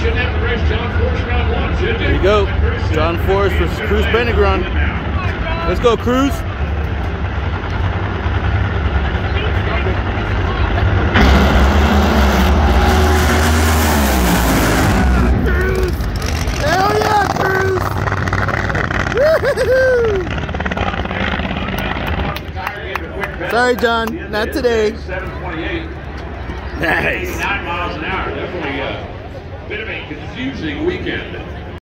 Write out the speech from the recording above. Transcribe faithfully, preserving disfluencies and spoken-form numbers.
There you go. John Forse versus Cruz Pedregon. Let's go, Cruz. Hell yeah, Cruz! Sorry, John, not today. Nice. eighty-nine miles an hour. Definitely a bit of a confusing weekend.